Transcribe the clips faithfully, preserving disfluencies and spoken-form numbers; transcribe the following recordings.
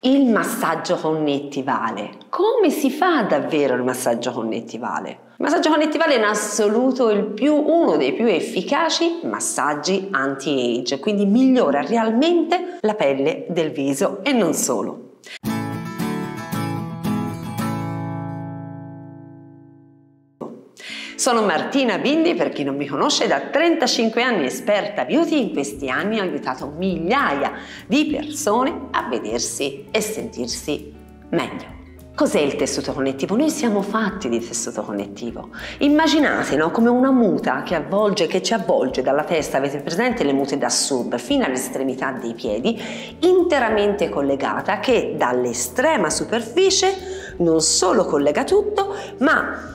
il massaggio connettivale. Come si fa davvero il massaggio connettivale? Il massaggio connettivale è in assoluto il più, uno dei più efficaci massaggi anti-age, quindi migliora realmente la pelle del viso e non solo. Sono Martina Bindi, per chi non mi conosce, da trentacinque anni esperta beauty. In questi anni ho aiutato migliaia di persone a vedersi e sentirsi meglio. Cos'è il tessuto connettivo? Noi siamo fatti di tessuto connettivo. Immaginate, no, come una muta che avvolge, che ci avvolge dalla testa, avete presente le mute da sub, fino all'estremità dei piedi, interamente collegata, che dall'estrema superficie non solo collega tutto, ma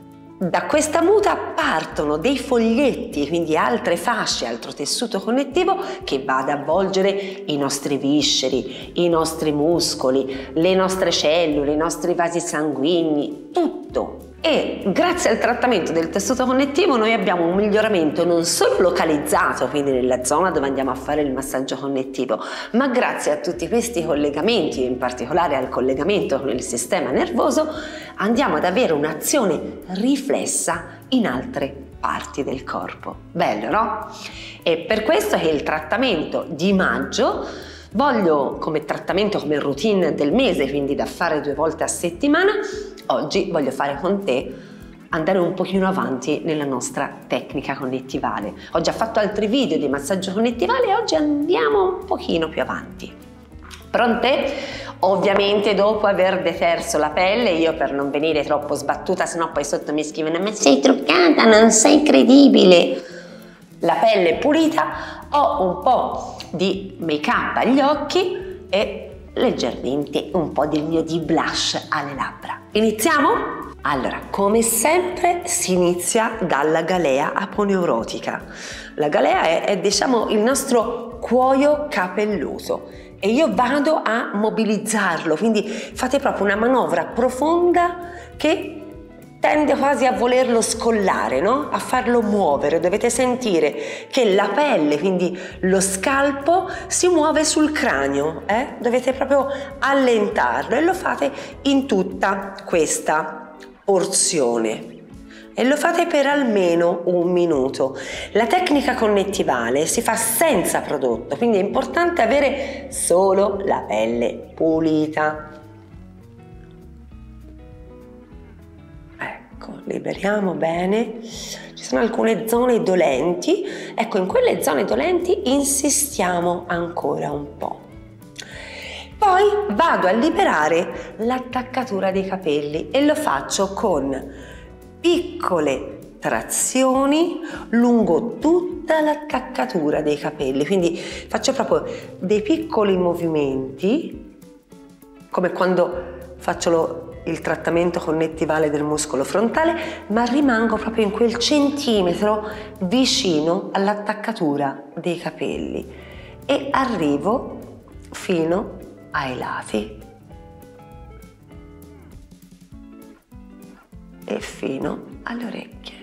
da questa muta partono dei foglietti, quindi altre fasce, altro tessuto connettivo che va ad avvolgere i nostri visceri, i nostri muscoli, le nostre cellule, i nostri vasi sanguigni, tutto. E grazie al trattamento del tessuto connettivo noi abbiamo un miglioramento non solo localizzato, quindi nella zona dove andiamo a fare il massaggio connettivo, ma grazie a tutti questi collegamenti, in particolare al collegamento con il sistema nervoso, andiamo ad avere un'azione riflessa in altre parti del corpo. Bello, no? E per questo che il trattamento di maggio voglio, come trattamento, come routine del mese, quindi da fare due volte a settimana, oggi voglio fare con te, andare un pochino avanti nella nostra tecnica connettivale. Ho già fatto altri video di massaggio connettivale e oggi andiamo un pochino più avanti. Pronte? Ovviamente dopo aver deterso la pelle, io per non venire troppo sbattuta, sennò poi sotto mi scrivono ma sei truccata, non sei credibile. La pelle pulita, ho un po' di make up agli occhi e leggermente un po' del mio di blush alle labbra. Iniziamo? Allora, come sempre si inizia dalla galea aponeurotica. La galea è, è diciamo il nostro cuoio capelluto e io vado a mobilizzarlo, quindi fate proprio una manovra profonda che tende quasi a volerlo scollare, no? A farlo muovere. Dovete sentire che la pelle, quindi lo scalpo, si muove sul cranio, eh? Dovete proprio allentarlo e lo fate in tutta questa porzione. E lo fate per almeno un minuto. La tecnica connettivale si fa senza prodotto, quindi è importante avere solo la pelle pulita. Liberiamo bene. Ci sono alcune zone dolenti, ecco, in quelle zone dolenti insistiamo ancora un po'. Poi vado a liberare l'attaccatura dei capelli e lo faccio con piccole trazioni lungo tutta l'attaccatura dei capelli, quindi faccio proprio dei piccoli movimenti come quando faccio lo il trattamento connettivale del muscolo frontale, ma rimango proprio in quel centimetro vicino all'attaccatura dei capelli e arrivo fino ai lati e fino alle orecchie.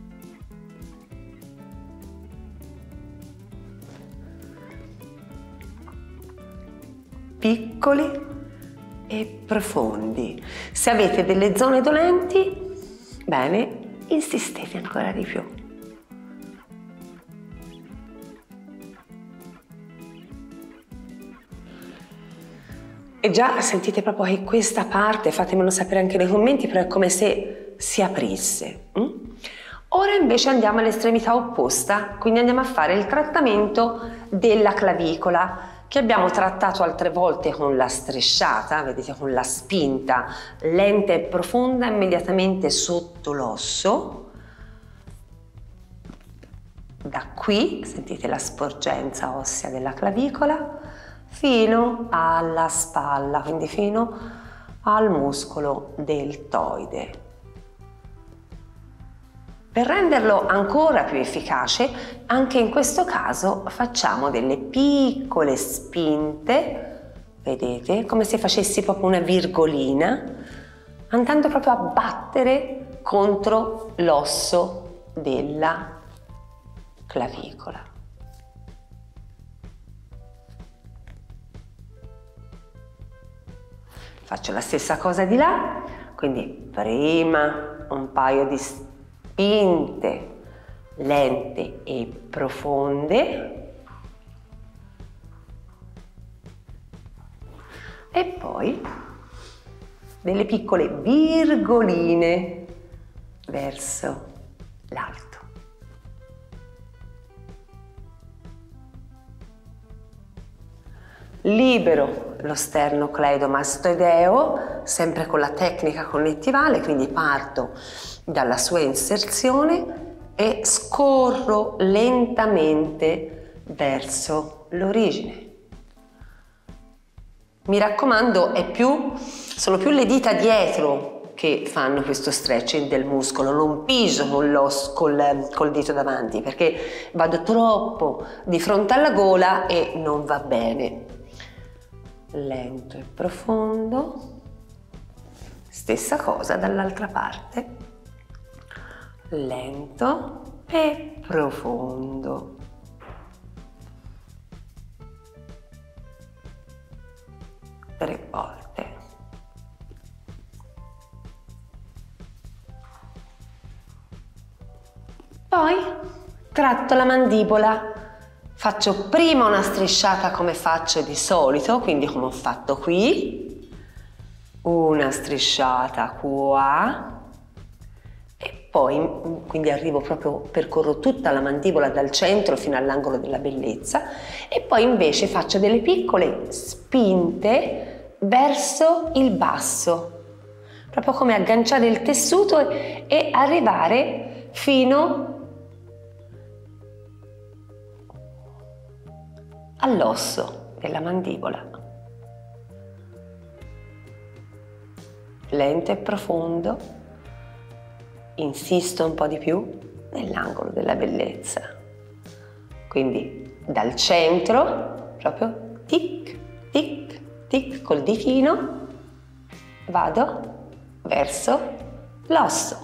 Piccoli e profondi. Se avete delle zone dolenti, bene, insistete ancora di più. E già sentite proprio che questa parte, fatemelo sapere anche nei commenti, però è come se si aprisse. Mm? Ora invece andiamo all'estremità opposta, quindi andiamo a fare il trattamento della clavicola, che abbiamo trattato altre volte con la strisciata, vedete, con la spinta lenta e profonda immediatamente sotto l'osso. Da qui, sentite la sporgenza ossea della clavicola, fino alla spalla, quindi fino al muscolo deltoide. Per renderlo ancora più efficace, anche in questo caso facciamo delle piccole spinte, vedete, come se facessi proprio una virgolina, andando proprio a battere contro l'osso della clavicola. Faccio la stessa cosa di là, quindi prima un paio di spinte lente e profonde e poi delle piccole virgoline verso l'alto. Libero lo sternocleidomastoideo, sempre con la tecnica connettivale, quindi parto dalla sua inserzione e scorro lentamente verso l'origine. Mi raccomando, è più, sono più le dita dietro che fanno questo stretching del muscolo, non piso con l'os, col, col dito davanti, perché vado troppo di fronte alla gola e non va bene. Lento e profondo, stessa cosa dall'altra parte, lento e profondo. Tre volte. Poi tratto la mandibola. Faccio prima una strisciata come faccio di solito, quindi come ho fatto qui, una strisciata qua e poi quindi arrivo proprio, percorro tutta la mandibola dal centro fino all'angolo della bellezza e poi invece faccio delle piccole spinte verso il basso, proprio come agganciare il tessuto e, e arrivare fino all'osso della mandibola. Lento e profondo, insisto un po' di più nell'angolo della bellezza. Quindi dal centro, proprio tic, tic, tic, col ditino, vado verso l'osso.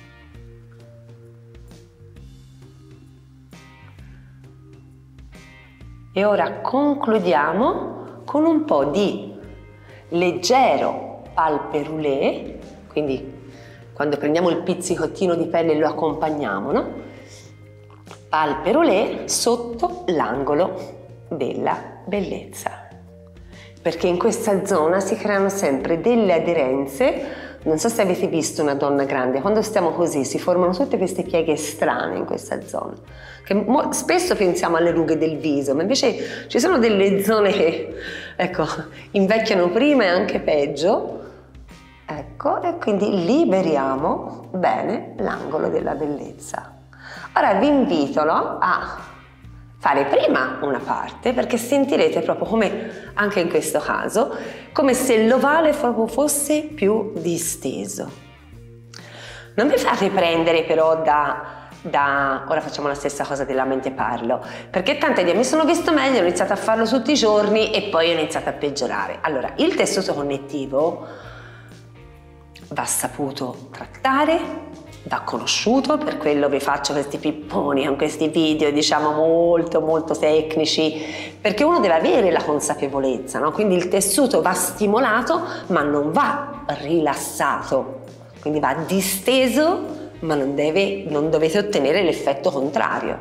E ora concludiamo con un po' di leggero palperoulé, quindi quando prendiamo il pizzicottino di pelle lo accompagniamo, no? Palperoulé sotto l'angolo della bellezza, perché in questa zona si creano sempre delle aderenze. Non so se avete visto una donna grande, quando stiamo così si formano tutte queste pieghe strane in questa zona, che spesso pensiamo alle rughe del viso, ma invece ci sono delle zone che, ecco, invecchiano prima e anche peggio, ecco, e quindi liberiamo bene l'angolo della bellezza. Ora vi invito, no, a fare prima una parte, perché sentirete proprio come, anche in questo caso, come se l'ovale proprio fosse più disteso. Non vi fate prendere però da, da... ora facciamo la stessa cosa della mente parlo, perché tante di mi sono visto meglio, ho iniziato a farlo tutti i giorni e poi ho iniziato a peggiorare. Allora, il tessuto connettivo va saputo trattare, va conosciuto, per quello vi faccio questi pipponi con questi video, diciamo, molto molto tecnici, perché uno deve avere la consapevolezza, no? Quindi il tessuto va stimolato ma non va rilassato, quindi va disteso ma non, deve, non dovete ottenere l'effetto contrario.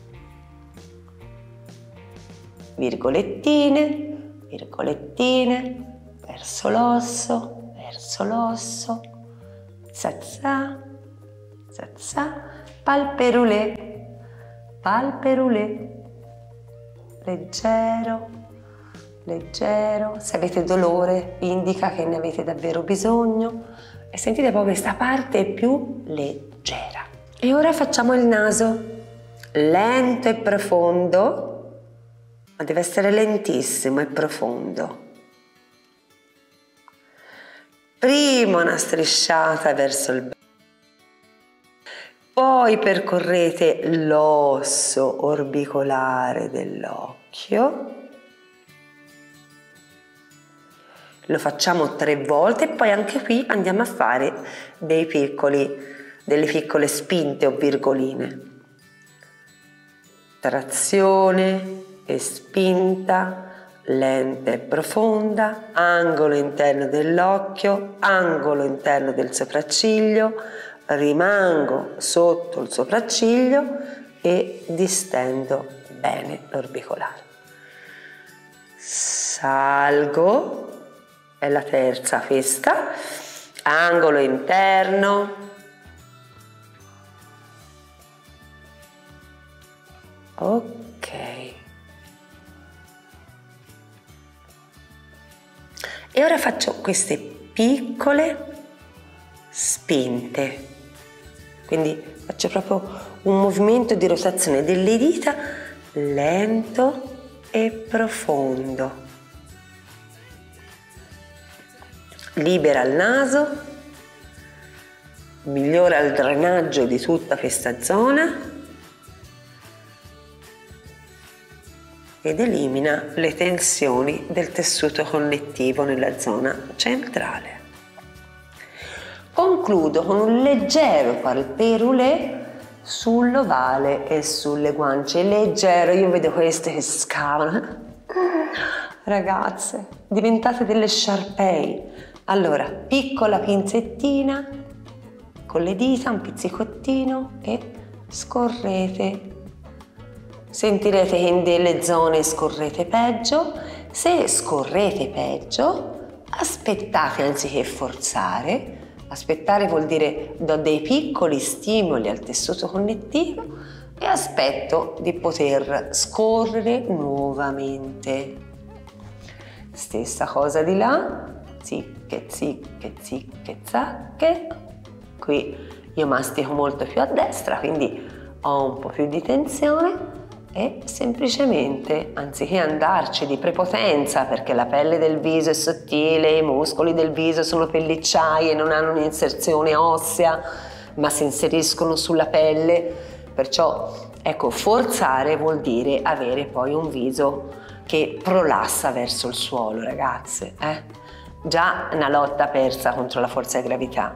Virgolettine, virgolettine, verso l'osso, verso l'osso, zazza, zazza, palperoulé, palperoulé, leggero, leggero. Se avete dolore indica che ne avete davvero bisogno e sentite proprio questa parte più leggera. E ora facciamo il naso, lento e profondo, ma deve essere lentissimo e profondo. Prima una strisciata verso il basso, poi percorrete l'osso orbicolare dell'occhio, lo facciamo tre volte e poi anche qui andiamo a fare dei piccoli, delle piccole spinte o virgoline. Trazione e spinta, lenta e profonda, angolo interno dell'occhio, angolo interno del sopracciglio, rimango sotto il sopracciglio e distendo bene l'orbicolare. Salgo, è la terza questa, angolo interno, ok. E ora faccio queste piccole spinte, quindi faccio proprio un movimento di rotazione delle dita lento e profondo. Libera il naso, migliora il drenaggio di tutta questa zona ed elimina le tensioni del tessuto connettivo nella zona centrale. Concludo con un leggero palpérulé sull'ovale e sulle guance. Leggero, io vedo queste che scavano. Ragazze, diventate delle Sharpei. Allora, piccola pinzettina con le dita, un pizzicottino e scorrete. Sentirete che in delle zone scorrete peggio. Se scorrete peggio, aspettate anziché forzare. Aspettare vuol dire do dei piccoli stimoli al tessuto connettivo e aspetto di poter scorrere nuovamente. Stessa cosa di là, zicche, zicche, zicche, zacche. Qui io mastico molto più a destra, quindi ho un po' più di tensione e semplicemente, anziché andarci di prepotenza perché la pelle del viso è sottile, i muscoli del viso sono pellicciai e non hanno un'inserzione ossea, ma si inseriscono sulla pelle, perciò ecco, forzare vuol dire avere poi un viso che prolassa verso il suolo, ragazze. Eh? Già una lotta persa contro la forza di gravità.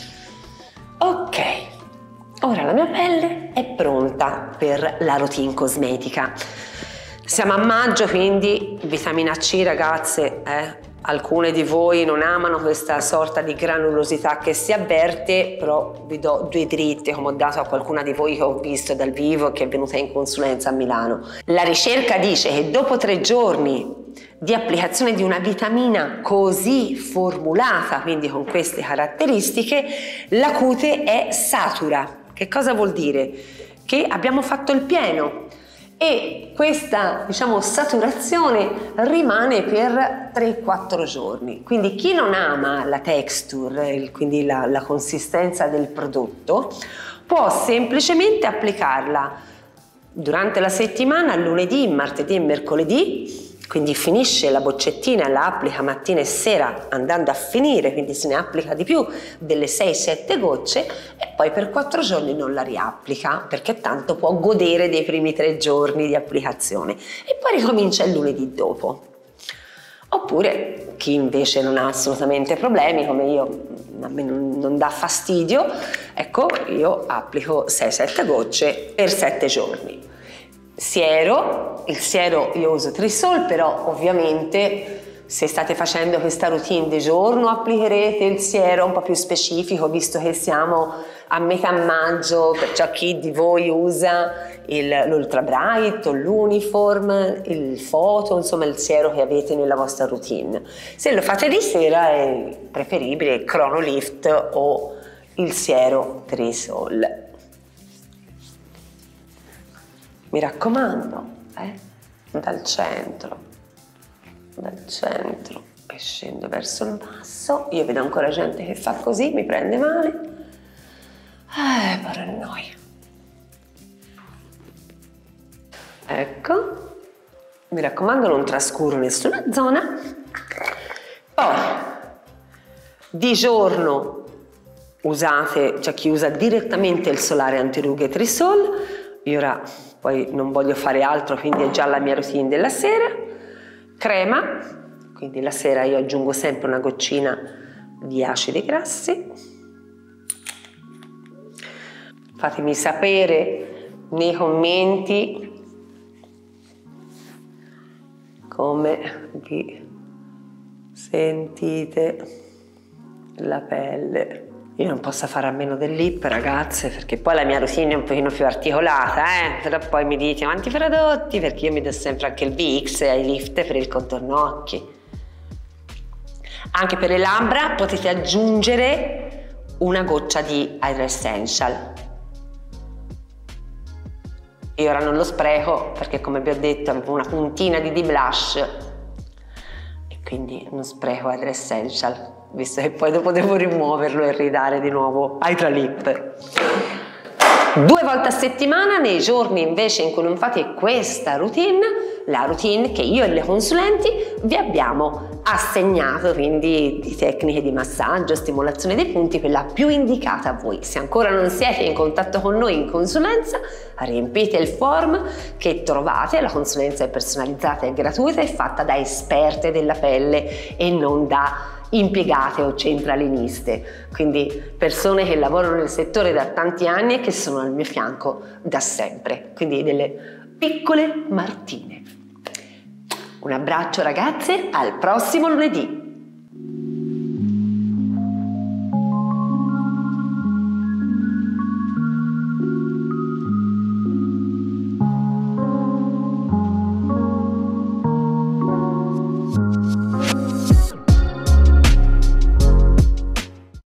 Ok. Ora la mia pelle è pronta per la routine cosmetica. Siamo a maggio, quindi vitamina C, ragazze, eh? Alcune di voi non amano questa sorta di granulosità che si avverte, però vi do due dritte come ho dato a qualcuna di voi che ho visto dal vivo che è venuta in consulenza a Milano. La ricerca dice che dopo tre giorni di applicazione di una vitamina così formulata, quindi con queste caratteristiche, la cute è satura. Che cosa vuol dire? Che abbiamo fatto il pieno e questa, diciamo, saturazione rimane per tre quattro giorni. Quindi chi non ama la texture, il, quindi la, la consistenza del prodotto, può semplicemente applicarla durante la settimana, lunedì, martedì e mercoledì. Quindi finisce la boccettina e la applica mattina e sera andando a finire, quindi se ne applica di più delle sei sette gocce e poi per quattro giorni non la riapplica perché tanto può godere dei primi tre giorni di applicazione e poi ricomincia il lunedì dopo. Oppure chi invece non ha assolutamente problemi come io, a me non, non dà fastidio, ecco io applico sei sette gocce per sette giorni. Siero, il siero io uso Trisol, però ovviamente se state facendo questa routine di giorno applicherete il siero un po' più specifico, visto che siamo a metà maggio, perciò chi di voi usa l'Ultra Bright o l'Uniform, il Photo, insomma il siero che avete nella vostra routine. Se lo fate di sera è preferibile il Chronolift o il siero Trisol. Mi raccomando, eh? dal centro, dal centro e scendo verso il basso. Io vedo ancora gente che fa così, mi prende male. Eh, paranoia. Ecco, mi raccomando non trascuro nessuna zona. Poi, di giorno usate, cioè chi usa direttamente il solare antirughe Trisol. Io ora poi non voglio fare altro, quindi è già la mia routine della sera. Crema, quindi la sera io aggiungo sempre una goccina di acidi grassi. Fatemi sapere nei commenti come vi sentite la pelle. Io non posso fare a meno del lip, ragazze, perché poi la mia routine è un pochino più articolata, eh? Però poi mi dite quanti prodotti, perché io mi do sempre anche il V X e i lift per il contorno occhi. Anche per le labbra potete aggiungere una goccia di Hydra Essential. Io ora non lo spreco perché, come vi ho detto, avevo una puntina di D-Blush e quindi non spreco Hydra Essential, visto che poi dopo devo rimuoverlo e ridare di nuovo Hydra Lip. Due volte a settimana, nei giorni invece in cui non fate questa routine, la routine che io e le consulenti vi abbiamo assegnato, quindi di tecniche di massaggio, stimolazione dei punti, quella più indicata a voi. Se ancora non siete in contatto con noi in consulenza, riempite il form che trovate. La consulenza è personalizzata e gratuita, è fatta da esperte della pelle e non da impiegate o centraliniste, quindi persone che lavorano nel settore da tanti anni e che sono al mio fianco da sempre, quindi delle piccole Martine. Un abbraccio ragazze, al prossimo lunedì!